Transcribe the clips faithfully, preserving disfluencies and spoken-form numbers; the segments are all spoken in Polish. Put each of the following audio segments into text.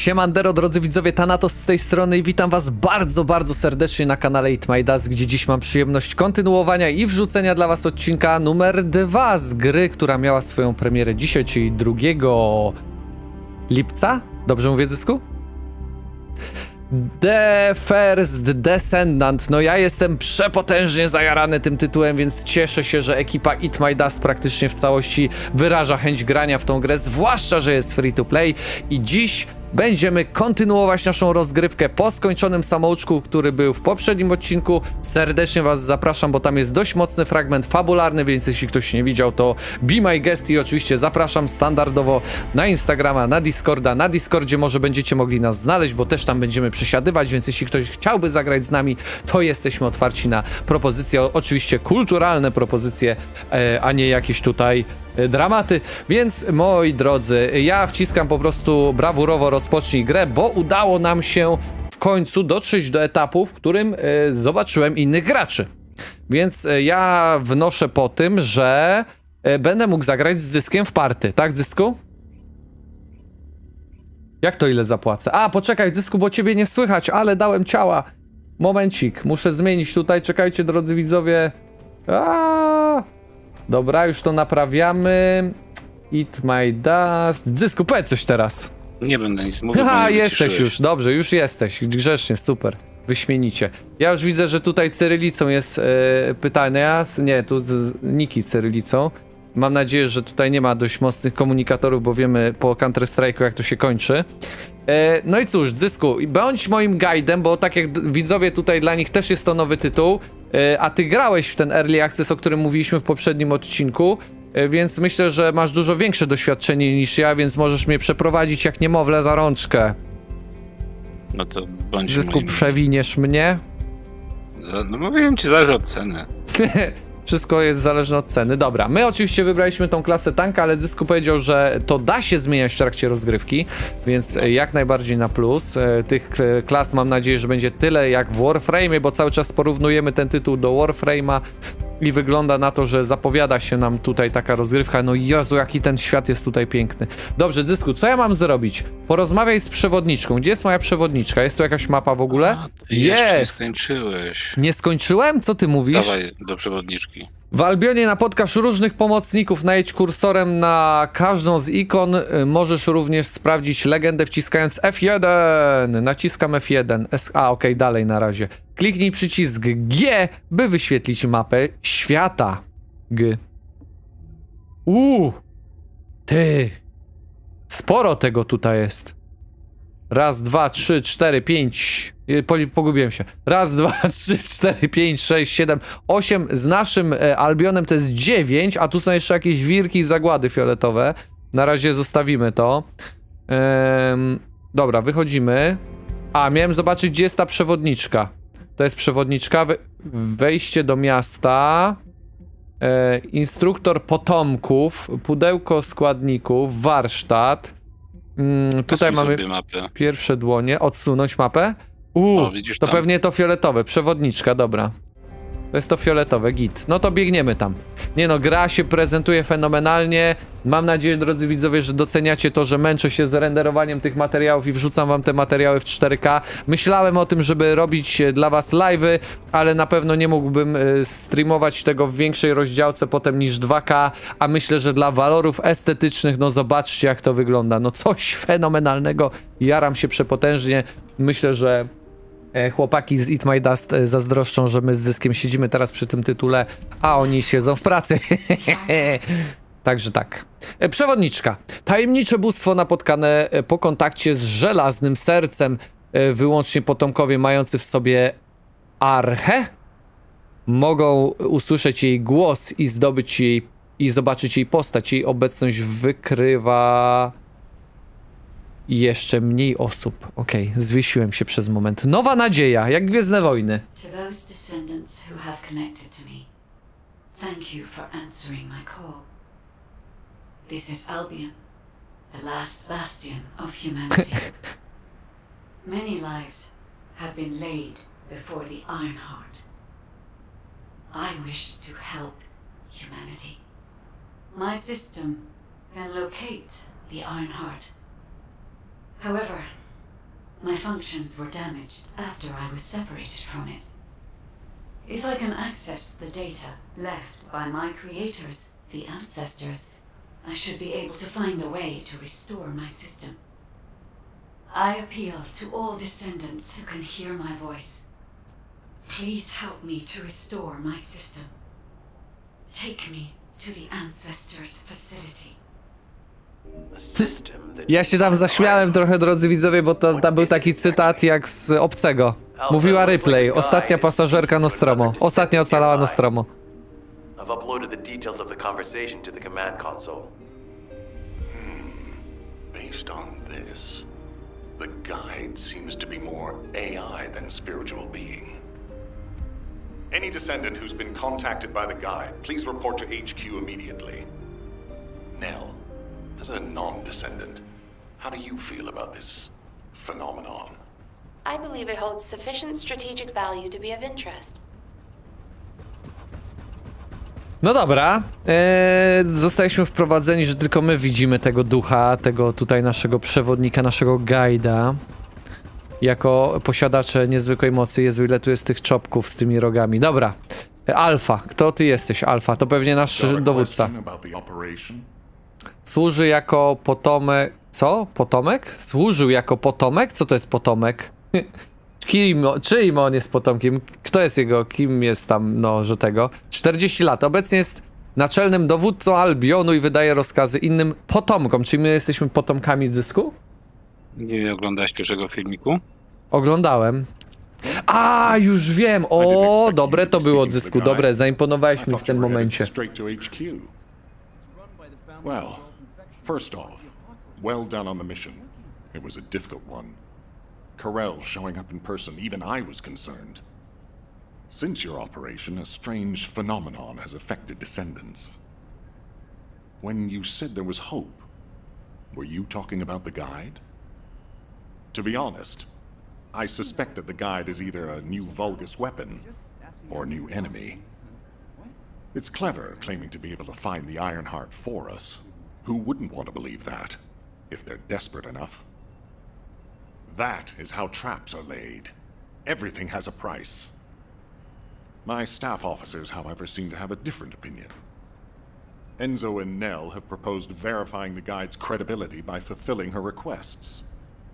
Siemandero, drodzy widzowie, Thanatos z tej strony i witam was bardzo, bardzo serdecznie na kanale Eat My Dust, gdzie dziś mam przyjemność kontynuowania i wrzucenia dla was odcinka numer dwa z gry, która miała swoją premierę dzisiaj, czyli drugiego lipca. Dobrze mówię, Dysku? The First Descendant. No ja jestem przepotężnie zajarany tym tytułem, więc cieszę się, że ekipa Eat My Dust praktycznie w całości wyraża chęć grania w tą grę, zwłaszcza, że jest free to play i dziś będziemy kontynuować naszą rozgrywkę po skończonym samouczku, który był w poprzednim odcinku. Serdecznie was zapraszam, bo tam jest dość mocny fragment fabularny, więc jeśli ktoś nie widział, to be my guest i oczywiście zapraszam standardowo na Instagrama, na Discorda. Na Discordzie może będziecie mogli nas znaleźć, bo też tam będziemy przesiadywać, więc jeśli ktoś chciałby zagrać z nami, to jesteśmy otwarci na propozycje, oczywiście kulturalne propozycje, a nie jakieś tutaj dramaty, więc moi drodzy, ja wciskam po prostu brawurowo rozpocznij grę, bo udało nam się w końcu dotrzeć do etapu, w którym y, zobaczyłem innych graczy. Więc y, ja wnoszę po tym, że y, będę mógł zagrać z Zyskiem w party, tak, Zysku? Jak to ile zapłacę? A, poczekaj, Zysku, bo ciebie nie słychać, ale dałem ciała. Momencik, muszę zmienić tutaj, czekajcie, drodzy widzowie. Aaaa! Dobra, już to naprawiamy. Eat My Dust. Zysku, powiedz coś teraz. Nie będę nic mówił. Aha, jesteś już, dobrze, już jesteś. Grzecznie, super. Wyśmienicie. Ja już widzę, że tutaj cyrylicą jest e, pytania. Nie, tu z, niki cyrylicą. Mam nadzieję, że tutaj nie ma dość mocnych komunikatorów, bo wiemy po Counter Strike'u, jak to się kończy. E, no i cóż, Zysku, bądź moim guidem, bo tak jak widzowie tutaj, dla nich też jest to nowy tytuł. A ty grałeś w ten Early Access, o którym mówiliśmy w poprzednim odcinku, więc myślę, że masz dużo większe doświadczenie niż ja, więc możesz mnie przeprowadzić jak niemowlę za rączkę. No to bądź Zysku, moim... przewiniesz mnie? Za... No mówiłem ci, zależy od ceny. Wszystko jest zależne od ceny. Dobra, my oczywiście wybraliśmy tą klasę tanka, ale Zysku powiedział, że to da się zmieniać w trakcie rozgrywki, więc jak najbardziej na plus. Tych klas mam nadzieję, że będzie tyle jak w Warframe'ie, bo cały czas porównujemy ten tytuł do Warframe'a i wygląda na to, że zapowiada się nam tutaj taka rozgrywka. No Jezu, jaki ten świat jest tutaj piękny. Dobrze, Zysku, co ja mam zrobić? Porozmawiaj z przewodniczką. Gdzie jest moja przewodniczka? Jest tu jakaś mapa w ogóle? A, ty jest! Jeszcze nie skończyłeś. Nie skończyłem? Co ty mówisz? Dawaj do przewodniczki. W Albionie napotkasz różnych pomocników, najedź kursorem na każdą z ikon. Możesz również sprawdzić legendę wciskając F jeden. Naciskam F jeden. S A, okej, okay, dalej na razie. Kliknij przycisk G, by wyświetlić mapę świata. G. Uuu. Ty. Sporo tego tutaj jest. Raz, dwa, trzy, cztery, pięć. Pogubiłem się. Raz, dwa, trzy, cztery, pięć, sześć, siedem, osiem. Z naszym e, Albionem to jest dziewięć, a tu są jeszcze jakieś wirki i zagłady fioletowe. Na razie zostawimy to. Ehm, dobra, wychodzimy. A, miałem zobaczyć, gdzie jest ta przewodniczka. To jest przewodniczka. We, wejście do miasta. E, instruktor potomków. Pudełko składników. Warsztat. Mm, tutaj mamy mapę. Pierwsze dłonie. Odsunąć mapę. Uuu, o, widzisz to tam? pewnie to fioletowe. Przewodniczka, dobra. To jest to fioletowe, git. No to biegniemy tam. Nie no, gra się prezentuje fenomenalnie. Mam nadzieję, drodzy widzowie, że doceniacie to, że męczę się z renderowaniem tych materiałów i wrzucam wam te materiały w cztery K. Myślałem o tym, żeby robić dla was live'y, ale na pewno nie mógłbym y, streamować tego w większej rozdziałce potem niż dwa K, a myślę, że dla walorów estetycznych, no zobaczcie, jak to wygląda. No coś fenomenalnego. Jaram się przepotężnie. Myślę, że chłopaki z Eat My Dust zazdroszczą, że my z Dyskiem siedzimy teraz przy tym tytule, a oni siedzą w pracy. Także tak. Przewodniczka. Tajemnicze bóstwo napotkane po kontakcie z żelaznym sercem. Wyłącznie potomkowie mający w sobie archę mogą usłyszeć jej głos i zdobyć jej i zobaczyć jej postać. Jej obecność wykrywa jeszcze mniej osób. Okej, okay, zwiesiłem się przez moment. Nowa nadzieja, jak Gwiezdne Wojny. To those descendants who have connected to me, thank you for answering my call. This is Albion, the last bastion of humanity. Many lives have been laid before the Ironheart. I wish to help humanity. My system can locate the Ironheart. However, My functions were damaged after I was separated from it. If I can access the data left by my creators, the ancestors, I should be able to find a way to restore my system. I appeal to all descendants who can hear my voice. Please help me to restore my system. Take me to the ancestors' facility. Ja się tam zaśmiałem trochę, drodzy widzowie, bo to, tam był taki cytat jak z Obcego. Mówiła Ripley, ostatnia pasażerka Nostromo. Ostatnia ocalała Nostromo. I've uploaded the details of the conversation to the command console. Hmm. Based on this, the guide seems to be more A I than spiritual being. Any descendant who's been contacted by the guide, please report to H Q immediately. Nell, as a non-descendant, how do you feel about this phenomenon? I believe it holds sufficient strategic value to be of interest. No dobra, eee, zostaliśmy wprowadzeni, że tylko my widzimy tego ducha, tego tutaj naszego przewodnika, naszego guida. Jako posiadacze niezwykłej mocy. Jezu, ile tu jest tych czopków z tymi rogami. Dobra, Alfa, kto ty jesteś, Alfa? To pewnie nasz dowódca. Służy jako potomek... Co? Potomek? Służył jako potomek? Co to jest potomek? Kim, czyim on jest potomkiem? Kto jest jego? Kim jest tam, no, że tego? czterdzieści lat. Obecnie jest naczelnym dowódcą Albionu i wydaje rozkazy innym potomkom. Czyli my jesteśmy potomkami Zysku? Nie oglądałeś pierwszego filmiku? Oglądałem. A, już wiem! O, dobre to było, Zysku. Dobre, zaimponowałeś mi w tym momencie. Well, first off, well done on the mission. It was a difficult one. Corel showing up in person, even I was concerned. Since your operation, a strange phenomenon has affected descendants. When you said there was hope, were you talking about the guide? To be honest, I suspect that the guide is either a new Vulgus weapon or a new enemy. It's clever claiming to be able to find the Ironheart for us. Who wouldn't want to believe that, if they're desperate enough? That is how traps are laid. Everything has a price. My staff officers, however, seem to have a different opinion. Enzo and Nell have proposed verifying the guide's credibility by fulfilling her requests.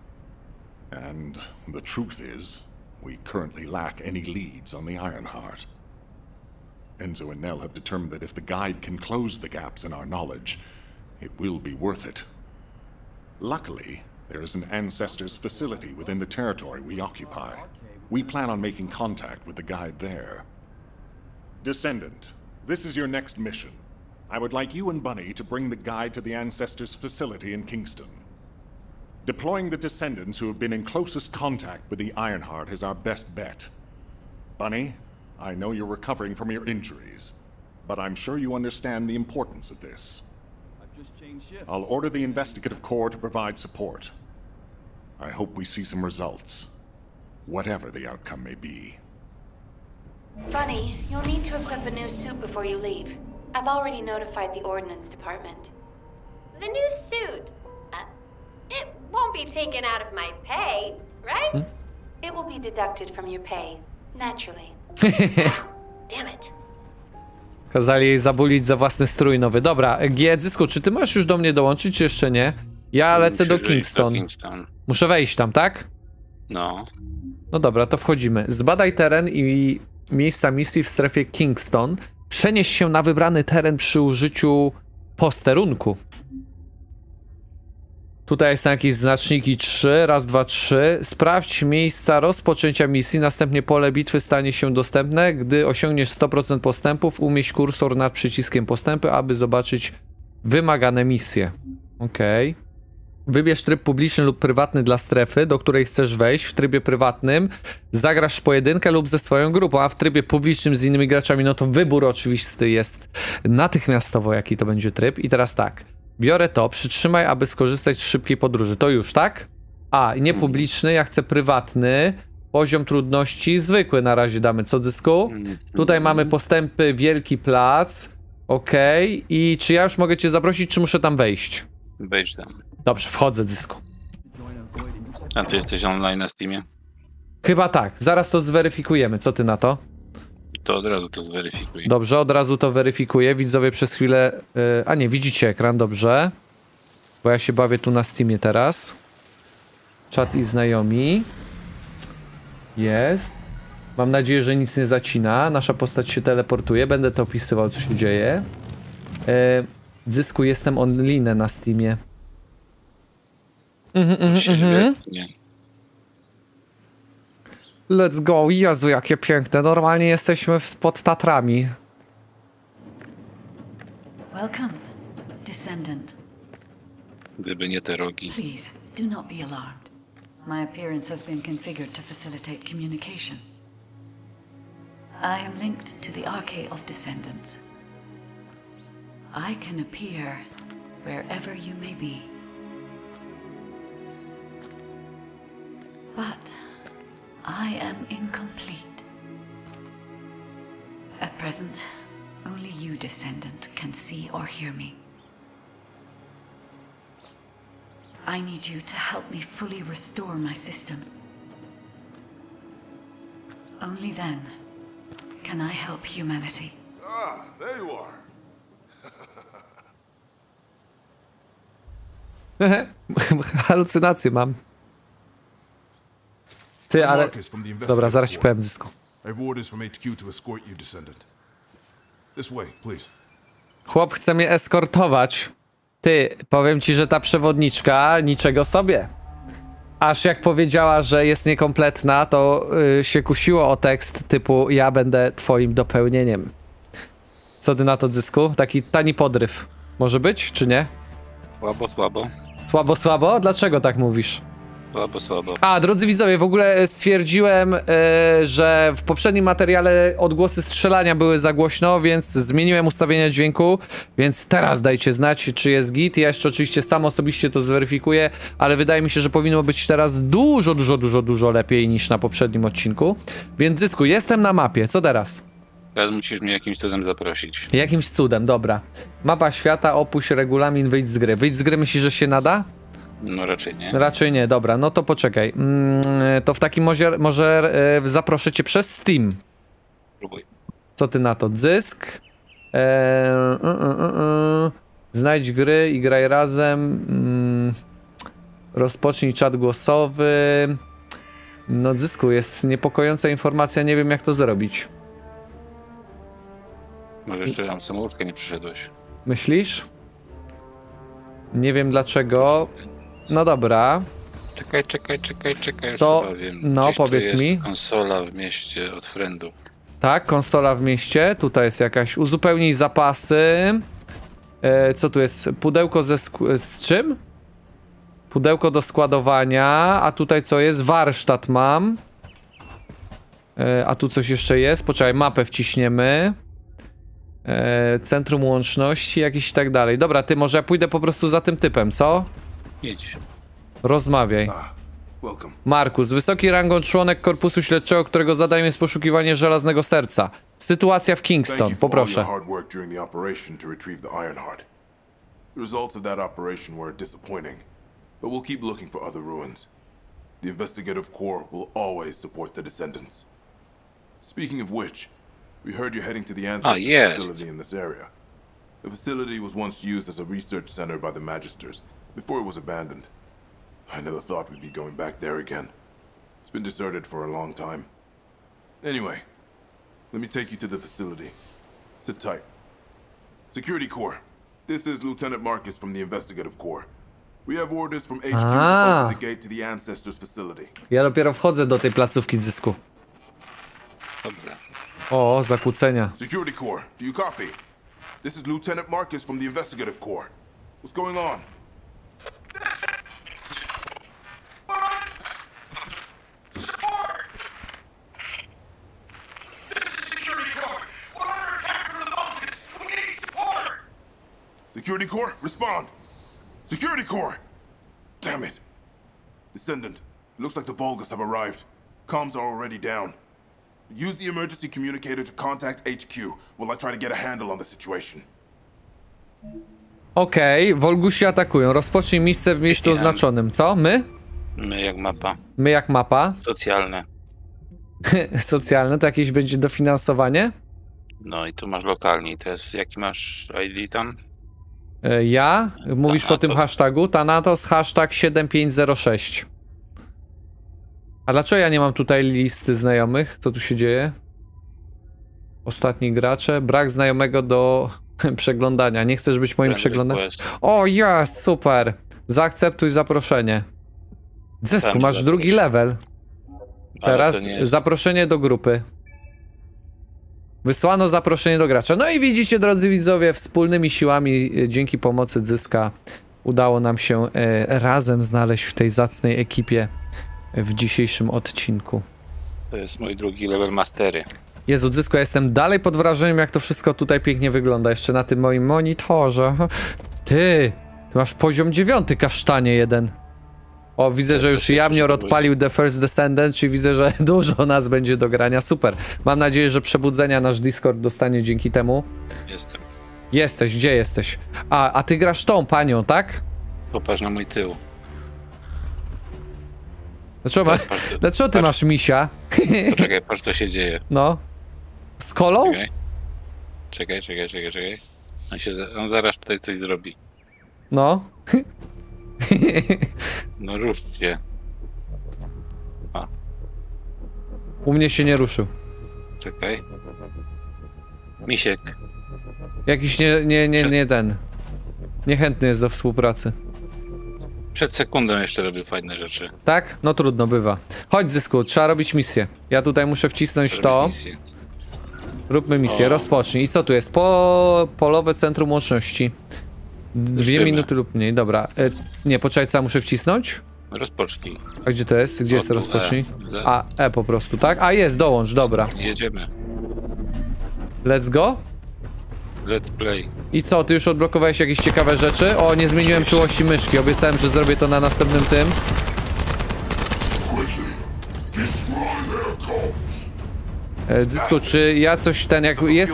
And the truth is, we currently lack any leads on the Ironheart. Enzo and Nell have determined that if the guide can close the gaps in our knowledge, it will be worth it. Luckily, there is an Ancestors facility within the territory we occupy. We plan on making contact with the guide there. Descendant, this is your next mission. I would like you and Bunny to bring the guide to the Ancestors facility in Kingston. Deploying the Descendants who have been in closest contact with the Ironheart is our best bet. Bunny, I know you're recovering from your injuries, but I'm sure you understand the importance of this. I'll order the Investigative Corps to provide support. I hope we see some results, whatever the outcome may be. Bunny, you'll need to equip a new suit before you leave. I've already notified the Ordnance Department. The new suit? Uh, it won't be taken out of my pay, right? Hmm? It will be deducted from your pay, naturally. Damn it. Kazali jej zabulić za własny strój nowy. Dobra, G, Zysku, czy ty możesz już do mnie dołączyć, czy jeszcze nie? Ja lecę do Kingston. do Kingston. Muszę wejść tam, tak? No. No dobra, to wchodzimy. Zbadaj teren i miejsca misji w strefie Kingston. Przenieś się na wybrany teren przy użyciu posterunku. Tutaj są jakieś znaczniki trzy, raz, dwa, trzy. Sprawdź miejsca rozpoczęcia misji, następnie pole bitwy stanie się dostępne. Gdy osiągniesz sto procent postępów, umieść kursor nad przyciskiem postępy, aby zobaczyć wymagane misje. Okej. Okay. Wybierz tryb publiczny lub prywatny dla strefy, do której chcesz wejść. W trybie prywatnym zagrasz w pojedynkę lub ze swoją grupą, a w trybie publicznym z innymi graczami, no to wybór oczywisty jest natychmiastowo, jaki to będzie tryb. I teraz tak, biorę to, przytrzymaj, aby skorzystać z szybkiej podróży. To już, tak? A, nie publiczny, ja chcę prywatny. Poziom trudności zwykły na razie damy. Co, Dysku? Tutaj mamy postępy, wielki plac. Okej. Okay. I czy ja już mogę cię zaprosić, czy muszę tam wejść? Wejdź tam. Dobrze, wchodzę, Dysku. A ty jesteś online na Steamie? Chyba tak, zaraz to zweryfikujemy. Co ty na to? To od razu to zweryfikuj. Dobrze, od razu to weryfikuję. Widzowie przez chwilę... Yy, a nie, widzicie ekran, dobrze. Bo ja się bawię tu na Steamie teraz. Czat i znajomi. Jest. Mam nadzieję, że nic nie zacina. Nasza postać się teleportuje. Będę to opisywał, co się dzieje. Yy, Dzysku, jestem online na Steamie. Mhm, mhm, mhm. Nie. Let's go. Jezu, jakie piękne. Normalnie jesteśmy w, pod Tatrami. Welcome, Descendant. Gdyby nie te rogi. Please, do not be alarmed. My appearance has been configured to facilitate communication. I am linked to the Arcade of Descendants. I can appear wherever you may be. But I am incomplete. At present, only you, Descendant, can see or hear me. I need you to help me fully restore my system. Only then can I help humanity. Ah, there you are. Halucynacje mam. Ty, ale... Marcus from the Dobra, zaraz ci investigative powiem, Dzysku. I have orders from H Q to escort you, Descendant. This way, please. Chłop chce mnie eskortować. Ty, powiem ci, że ta przewodniczka niczego sobie. Aż jak powiedziała, że jest niekompletna, to yy, się kusiło o tekst typu ja będę twoim dopełnieniem. Co ty na to, Dzysku? Taki tani podryw. Może być, czy nie? Słabo, słabo. Słabo, słabo? Dlaczego tak mówisz? Słabo, słabo. A, drodzy widzowie, w ogóle stwierdziłem, e, że w poprzednim materiale odgłosy strzelania były za głośno, więc zmieniłem ustawienia dźwięku, więc teraz dajcie znać, czy jest git. Ja jeszcze oczywiście sam osobiście to zweryfikuję, ale wydaje mi się, że powinno być teraz dużo, dużo, dużo, dużo lepiej niż na poprzednim odcinku. Więc Dzysku, jestem na mapie, co teraz? Teraz musisz mnie jakimś cudem zaprosić. Jakimś cudem, dobra. Mapa świata, opuść regulamin, wyjdź z gry. Wyjdź z gry, myślisz, że się nada? No raczej nie. Raczej nie, dobra, no to poczekaj. Mm, to w takim razie może e, zaproszę cię przez Steam. Próbuj. Co ty na to? Dysk. E, y, y, y, y. Znajdź gry i graj razem. Mm, rozpocznij czat głosowy. No, Dysku, jest niepokojąca informacja, nie wiem jak to zrobić. Może jeszcze tam samolotkę nie przyszedłeś. Myślisz? Nie wiem dlaczego. No dobra. Czekaj, czekaj, czekaj, czekaj, już To- chyba wiem. no, Gdzieś tu powiedz jest mi. konsola w mieście od friendów. Tak, konsola w mieście. Tutaj jest jakaś. Uzupełnij zapasy. E, co tu jest? Pudełko ze sk- z czym? Pudełko do składowania. A tutaj co jest? Warsztat mam. E, a tu coś jeszcze jest. Poczekaj, mapę wciśniemy. E, centrum łączności, jakieś i tak dalej. Dobra, ty może ja pójdę po prostu za tym typem, co? Idź. Rozmawiaj. Ah, welcome. Markus, wysoki rangą członek korpusu śledczego, którego zadaniem jest poszukiwanie żelaznego serca. Sytuacja w Thank Kingston, you for all poproszę. your hard work during the operation to retrieve the Ironheart. The results of that operation were disappointing, but we'll keep looking for other ruins. The investigative corps will always support the Descendants. Speaking of which, we heard you're heading to the Ancestors yes. facility in this area. The facility was once used as a research center by the Magisters, before it was abandoned. I never thought we'd be going back there again. It's been deserted for a long time. Anyway, let me take you to the facility. Sit tight. Security Corps, this is Lieutenant Marcus from the Investigative Corps. We have orders from H Q Ah. to open the gate to the Ancestors facility. Ja dopiero wchodzę do tej placówki Dysku. Dobrze. O, zakłócenia. Security Corps, do you copy? This is Lieutenant Marcus from the Investigative Corps. What's going on? Security Corps, respond! Security Corps! Damn it! Descendant, it looks like the Volgas have arrived. Comms are already down. Use the emergency communicator to contact H Q while I try to get a handle on the situation. Okej, okay, Wolgusi atakują. Rozpocznij misję w miejscu Krystian. oznaczonym. Co? My? My jak mapa. My jak mapa. Socjalne. Socjalne, to jakieś będzie dofinansowanie? No i tu masz lokalnie. To jest, jaki masz I D tam? E, Ja? Mówisz po tym Thanatos. hashtagu? Thanatos hashtag siedem pięć zero sześć. A dlaczego ja nie mam tutaj listy znajomych? Co tu się dzieje? Ostatni gracze. Brak znajomego do przeglądania. Nie chcesz być moim Friend przeglądaniem? request. O, jest, super. Zaakceptuj zaproszenie. Zysku, Tam masz zaproś. drugi level. Ale Teraz to nie jest... zaproszenie do grupy. Wysłano zaproszenie do gracza. No i widzicie, drodzy widzowie, wspólnymi siłami, e, dzięki pomocy Zyska, udało nam się e, razem znaleźć w tej zacnej ekipie e, w dzisiejszym odcinku. To jest mój drugi level mastery. Jezu, Zysku, ja jestem dalej pod wrażeniem, jak to wszystko tutaj pięknie wygląda. Jeszcze na tym moim monitorze. Ty, ty masz poziom dziewiąty, kasztanie jeden. O, widzę, że to już się Jamnior jeszcze odpalił The First Descendant, czyli widzę, że dużo nas będzie do grania. Super. Mam nadzieję, że przebudzenia nasz Discord dostanie dzięki temu. Jestem. Jesteś, gdzie jesteś? A, a ty grasz tą panią, tak? Popatrz na mój tył. Dlaczego, ma, Patrz, patrz, dlaczego ty patrz. masz misia? Poczekaj, patrz co się dzieje. No. Z kolą? Czekaj. Czekaj, czekaj, czekaj, czekaj. On, się, za- on zaraz tutaj coś zrobi. No. No ruszcie. U mnie się nie ruszył. Czekaj. Misiek. Jakiś nie, nie, nie, nie ten. Niechętny jest do współpracy. Przed sekundą jeszcze robię fajne rzeczy. Tak? No trudno, bywa. Chodź, Zysku, trzeba robić misję. Ja tutaj muszę wcisnąć Robię to. misję. Róbmy misję, O. rozpocznij. I co tu jest? Po... Polowe Centrum Łączności. Dwie Ruszymy. minuty lub mniej, dobra. E, nie, poczekaj, co ja muszę wcisnąć? Rozpocznij. A gdzie to jest? Gdzie O, jest tu rozpocznij? E. Z. A, E po prostu, tak? A jest, dołącz, dobra. Jedziemy. Let's go. Let's play. I co, ty już odblokowałeś jakieś ciekawe rzeczy? O, nie zmieniłem czułości myszki, obiecałem, że zrobię to na następnym tym. E, Zysku, czy ja coś ten, jak jest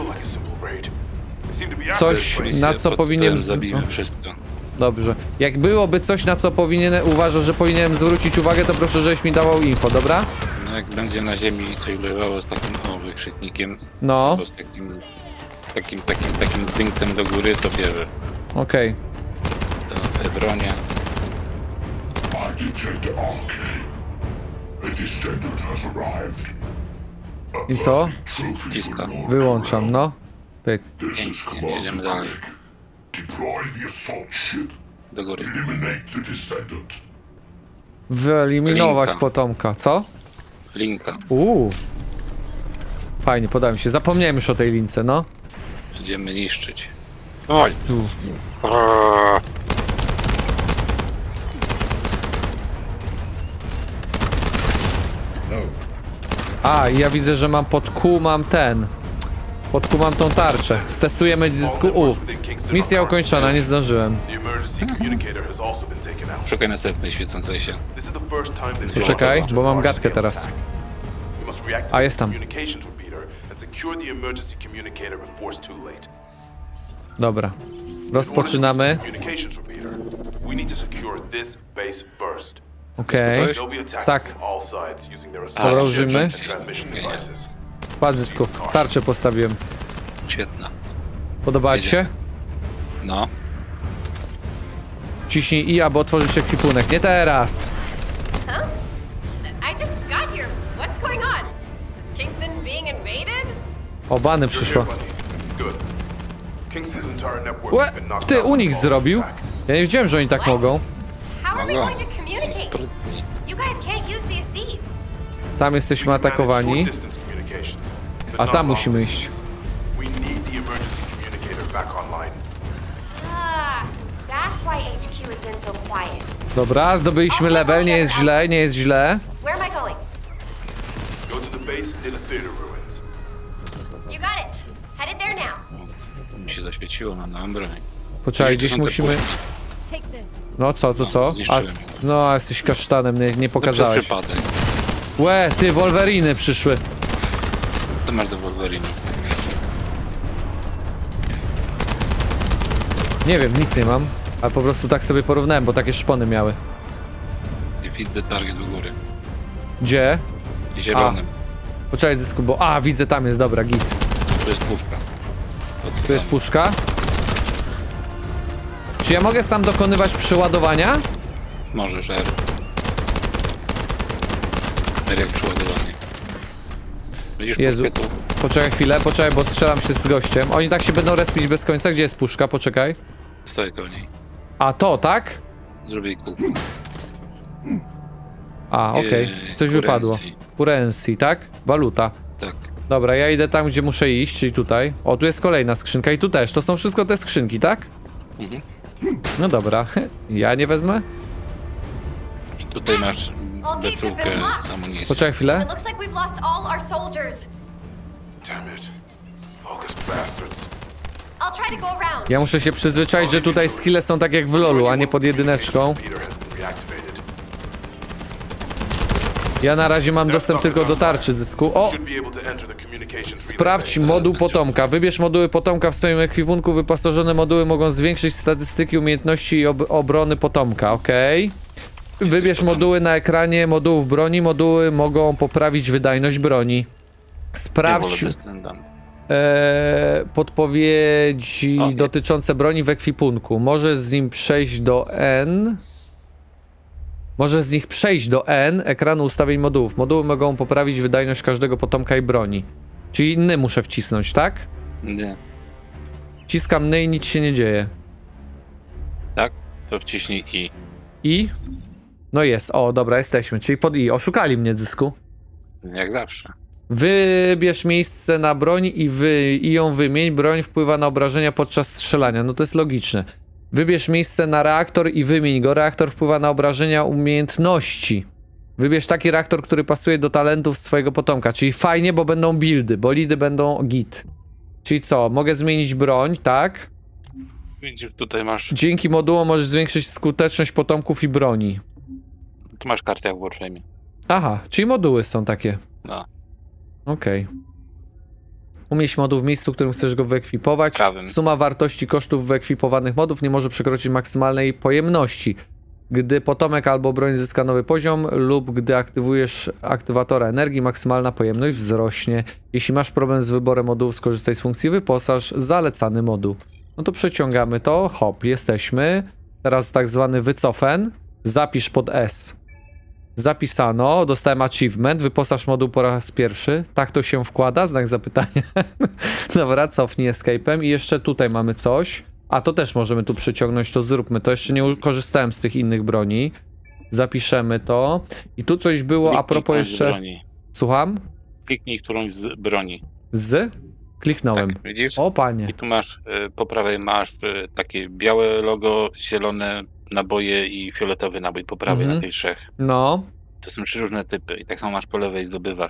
coś, na co Pod powinien... tym z- zabijmy wszystko. Dobrze. Jak byłoby coś, na co powinien, uważasz, że powinienem zwrócić uwagę, to proszę, żebyś mi dawał info, dobra? No jak będzie na ziemi coś leżało z takim o, wykrzyknikiem, No, albo z takim, takim, takim, takim dźwiękiem do góry, to bierze. okej. To w Hebronie. I co? Wciska. Wyłączam, no. Pyk. Pięknie, jedziemy dalej. Do góry. Wyeliminować Linka. potomka, co? Linka. Uuu. Fajnie, podoba mi się. Zapomniałem już o tej lince, no. Będziemy niszczyć. Oj! Tu. A, i ja widzę, że mam pod Q, mam ten. Pod Q mam tą tarczę. Stestujemy zysku U. Misja ukończona, nie zdążyłem. The emergency communicator has also been taken out. Szukaj następnej świecącej się. This is the first time that Poczekaj, bo mam gadkę large-scale teraz. attack. We must reactivate A, jest the tam. communications repeater and secure the emergency communicator before it's too late. Dobra. In order to Rozpoczynamy. reach the communications repeater, we need to secure this base first. Okej. They'll be attacked Tak. from all sides using their Dobra, assault użyjmy. and transmission devices. Patrz, zysku. Tarczę postawiłem. Świetna. Podoba ci się? No. Ciśnij I, aby otworzyć ekwipunek. Nie teraz. Huh? I just got here. What's going on? Is Kingston being invaded? O, bany You're here, przyszło. buddy. Good. Kingston's entire network Łe, has been knocked ty, out Unix with all zrobił? this attack. Ja nie wiedziałem, że oni tak mogą. How are we Mogą. going to Są communicate? sprytni. You guys can't use the Asieves. Tam jesteśmy We can manage atakowani. short-distance communications, but A not tam long musimy iść. distance. We need the emergency communicator back online. Ah, so that's why H Q has been so quiet. Dobra, zdobyliśmy level, nie jest źle, nie jest źle. Where am I going? Go to the base near the theater ruins. You got it. Headed there now. To mi się zaświeciło na nam broń. Poczekaj, Gdzieś gdzieś tu są te musimy... puszki. Take this. No co, co, co? A, Zniszczyłem ją. no, jesteś kasztanem, nie, nie To przez pokazałeś. przypadek. Łe, ty, Wolveriny przyszły. To masz do Wolverine. Nie wiem, nic nie mam. Ale po prostu tak sobie porównałem, bo takie szpony miały. Feed the target do góry. Gdzie? Zielonym. Poczekaj, Zysku, bo... A, widzę, tam jest, dobra, git. No, tu jest puszka. To co Tu jest tam? puszka. Czy ja mogę sam dokonywać przeładowania? Możesz, R. R jak przeładowanie. Widzisz Jezu. puszkę tu? Poczekaj chwilę, poczekaj, bo strzelam się z gościem. Oni tak się będą respić bez końca. Gdzie jest puszka? Poczekaj. Stoję koło niej. A, to, tak? Zrobię jej kółko. A, okej. Jej, Coś currency. wypadło. Currency, tak? Waluta. Tak. Dobra, ja idę tam, gdzie muszę iść, czyli tutaj. O, tu jest kolejna skrzynka i tu też. To są wszystko te skrzynki, tak? Mhm. No dobra. Ja nie wezmę? I tutaj masz All gates have beczułkę been locked. z amunicji. Poczekaj chwilę. It looks like we've lost all our soldiers. Damn it. Focus bastards. I'll try to go around. Ja muszę się przyzwyczaić, że tutaj skille są tak jak w lolu, a nie pod jedyneczką. Peter has been reactivated. Ja na razie mam dostęp tylko do tarczy zysku. O! Should be able to enter the communications relay Sprawdź base. moduł potomka. Wybierz moduły potomka w swoim ekwipunku. Wyposażone moduły mogą zwiększyć statystyki, umiejętności i ob obrony potomka, okej. Wybierz moduły na ekranie modułów broni. Moduły mogą poprawić wydajność broni. Ja wolę Sprawdź bez ten dam. e, podpowiedzi O, nie. dotyczące broni w ekwipunku. Możesz z nim przejść do N. Możesz z nich przejść do N ekranu ustawień modułów. Moduły mogą poprawić wydajność każdego potomka i broni. Czyli inny muszę wcisnąć, tak? Nie. Wciskam ny i nic się nie dzieje. Tak? To wciśnij I. I? No jest, o dobra, jesteśmy, czyli pod I. Oszukali mnie, dysku. Jak zawsze. Wybierz miejsce na broń i, wy, i ją wymień. Broń wpływa na obrażenia podczas strzelania. No to jest logiczne. Wybierz miejsce na reaktor i wymień go. Reaktor wpływa na obrażenia umiejętności. Wybierz taki reaktor, który pasuje do talentów swojego potomka. Czyli fajnie, bo będą buildy. Bolidy będą git. Czyli co? Mogę zmienić broń, tak? Widzisz, tutaj masz. Dzięki modułom możesz zwiększyć skuteczność potomków i broni. Tu masz kartę jak w Warframe'ie. Aha, czyli moduły są takie. No. Okej. Umieść moduł w miejscu, w którym chcesz go wyekwipować. Prawym. Suma wartości kosztów wyekwipowanych modów nie może przekroczyć maksymalnej pojemności. Gdy potomek albo broń zyska nowy poziom lub gdy aktywujesz aktywatora energii, maksymalna pojemność wzrośnie. Jeśli masz problem z wyborem modułów, skorzystaj z funkcji wyposaż zalecany moduł. No to przeciągamy to. Hop, jesteśmy. Teraz tak zwany wycofen. Zapisz pod S. Zapisano, dostałem achievement, wyposaż moduł po raz pierwszy. Tak to się wkłada? Znak zapytania. Dobra, cofnij escape'em i jeszcze tutaj mamy coś. A to też możemy tu przyciągnąć, to zróbmy to. Jeszcze nie korzystałem z tych innych broni. Zapiszemy to. I tu coś było a Kliknij propos którąś z jeszcze... broni. Słucham? Kliknij którąś z broni. Z? Kliknąłem. Tak, widzisz? O panie. I tu masz, y, po prawej masz y, takie białe logo, zielone naboje i fioletowy nabój po prawej Mhm. na tych trzech. No. To są trzy różne typy i tak samo masz po lewej zdobywasz.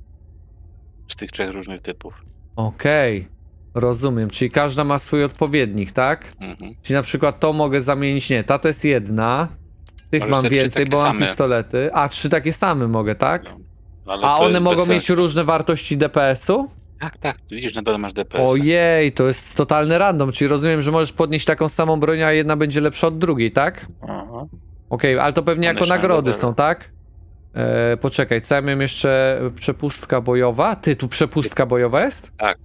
Z tych trzech różnych typów. Okej. Rozumiem. Czyli każda ma swój odpowiednik, tak? Mhm. Czyli na przykład to mogę zamienić, nie, ta to jest jedna. Tych Możesz mam sobie trzy więcej, takie bo mam same. pistolety. A, trzy takie same mogę, tak? No, ale A to one jest mogą bez mieć sensu. różne wartości D P S-u? Tak, tak, widzisz, na dole masz D P S. Ojej, to jest totalny random, czyli rozumiem, że możesz podnieść taką samą broń, a jedna będzie lepsza od drugiej, tak? Aha. Okej, ale to pewnie One jako się nagrody nagrodzą. są, tak? E, poczekaj, co ja miałem jeszcze? Przepustka bojowa? Ty, tu przepustka bojowa jest? Tak.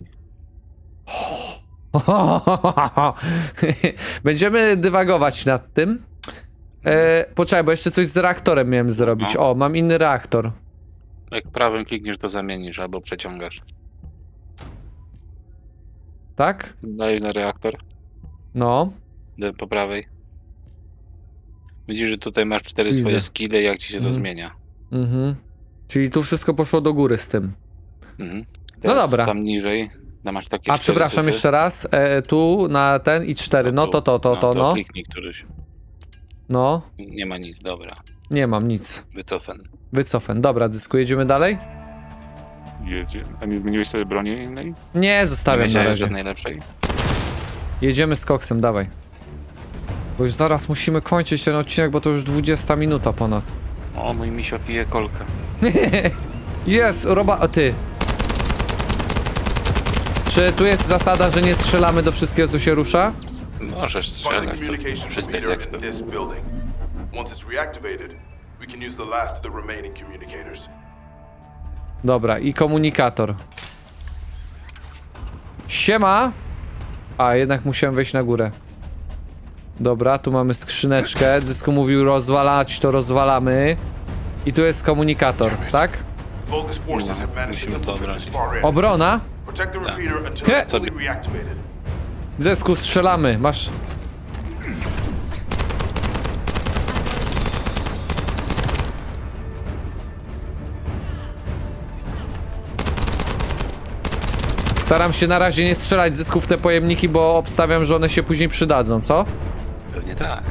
Będziemy dywagować nad tym. E, poczekaj, bo jeszcze coś z reaktorem miałem zrobić. No. O, mam inny reaktor. Jak prawym klikniesz, to zamienisz albo przeciągasz. Tak? Dajesz na reaktor, No. D- po prawej. Widzisz, że tutaj masz cztery Widzę. swoje skille, jak ci się to Mhm. zmienia. Mhm. Czyli tu wszystko poszło do góry z tym. Mhm. No Teraz dobra. tam niżej, tam masz takie A cztery przepraszam syfy. jeszcze raz. E, tu na ten i cztery. No to to, to, to, no. kliknij któryś. No. Nie ma nic, dobra. Nie mam nic. Wycofen. Wycofen. Dobra, dysku, jedziemy dalej? Jedzie. A nie zmieniłeś sobie broni innej? Nie, zostawiam na Nie razie. żadnej lepszej? Jedziemy z koksem, dawaj. Bo już zaraz musimy kończyć ten odcinek, bo to już dwudziesta minuta ponad. O, mój misio pije kolkę. Jest, roba... O, ty. Czy tu jest zasada, że nie strzelamy do wszystkiego, co się rusza? Możesz Find the strzelać, to communications wszystko jest meter ekspert. in this building. Once it's reactivated, We can use the last of the remaining communicators. Dobra, i komunikator. Siema! A, jednak musiałem wejść na górę. Dobra, tu mamy skrzyneczkę. Zysku mówił rozwalać, to rozwalamy. I tu jest komunikator, tak? Vulgus forces have managed to musimy to infiltrate this obronić. far end. Obrona? Protect the repeater until He. it's fully reactivated. Zysku, strzelamy. Masz... Staram się na razie nie strzelać zysków w te pojemniki, bo obstawiam, że one się później przydadzą, co? Pewnie tak.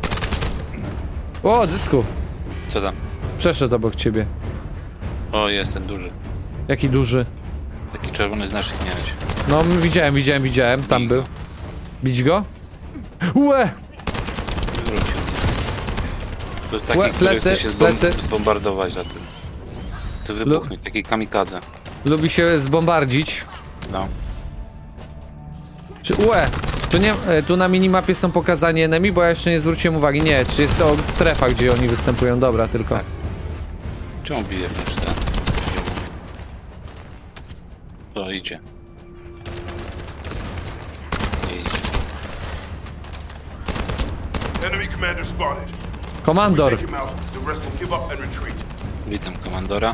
O, zysku! Co tam? Przeszedł obok ciebie. O, jest ten duży. Jaki duży. Taki czerwony znacznik miałeś. No, widziałem, widziałem, widziałem. Tam Bij był. go. Bić go? Łe! Wrócił. To jest taki, Łe, który plecy, chce się zbom- plecy. zbombardować na tym. To wybuchnie, taki kamikadze. Lubi się zbombardzić. No. Czy łe! Tu, nie, e, tu na minimapie są pokazani enemy, bo ja jeszcze nie zwróciłem uwagi. Nie, czy jest o, strefa, gdzie oni występują. Dobra, tylko. Czemu bije wręcz ten? To idzie. Nie idzie. Enemy commander spotted. Komandor! Take him out. The rest will give up and retreat. Witam komandora.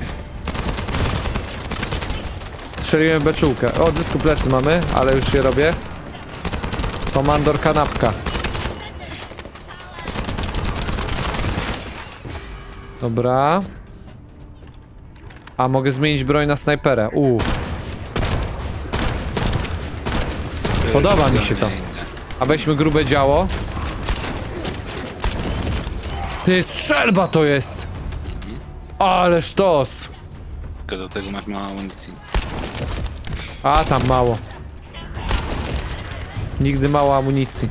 Strzeliłem beczułkę. O, odzysku plecy mamy, ale już je robię. Komandor kanapka. Dobra. A, mogę zmienić broń na snajperę. Uuu. Podoba mi się to. A weźmy grube działo. Ty, strzelba to jest! Ale sztos! Tylko do tego masz mało amunicji. A, tam mało. Nigdy mało amunicji.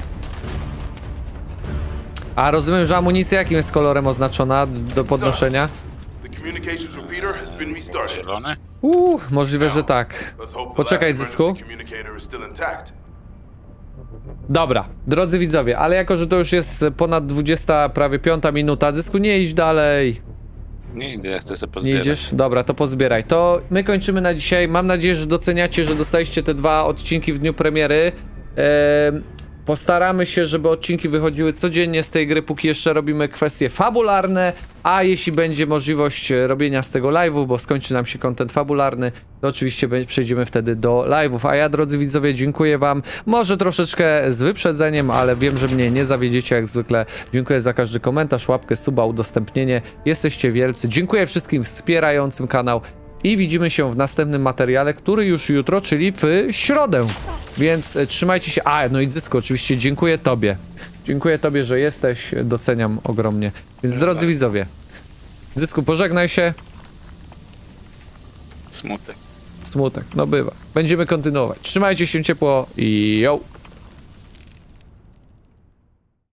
A, rozumiem, że amunicja jakim jest kolorem oznaczona do podnoszenia? The communications repeater has been restarted. Zielony? Uuu, możliwe, że tak. Let's hope the Poczekaj, last Zysku. emergency communicator is still intact. Dobra, drodzy widzowie, ale jako, że to już jest ponad dwudziesta, prawie piąta minuta, Zysku, nie idź dalej. Nie idę, ja chcę sobie Nie pozbierać. idziesz? Dobra, to pozbieraj. To my kończymy na dzisiaj. Mam nadzieję, że doceniacie, że dostaliście te dwa odcinki w dniu premiery. Ehm, postaramy się, żeby odcinki wychodziły codziennie z tej gry, póki jeszcze robimy kwestie fabularne, a jeśli będzie możliwość robienia z tego live'u, bo skończy nam się content fabularny, to oczywiście przejdziemy wtedy do live'ów. A ja, drodzy widzowie, dziękuję wam. Może troszeczkę z wyprzedzeniem, ale wiem, że mnie nie zawiedziecie jak zwykle. Dziękuję za każdy komentarz, łapkę, suba, udostępnienie. Jesteście wielcy. Dziękuję wszystkim wspierającym kanał i widzimy się w następnym materiale, który już jutro, czyli w środę. Więc trzymajcie się. A, no i Zysku, oczywiście dziękuję tobie. Dziękuję tobie, że jesteś. Doceniam ogromnie. Więc drodzy widzowie, Zysku, pożegnaj się. Smutek. Smutek, no bywa. Będziemy kontynuować. Trzymajcie się ciepło i yo!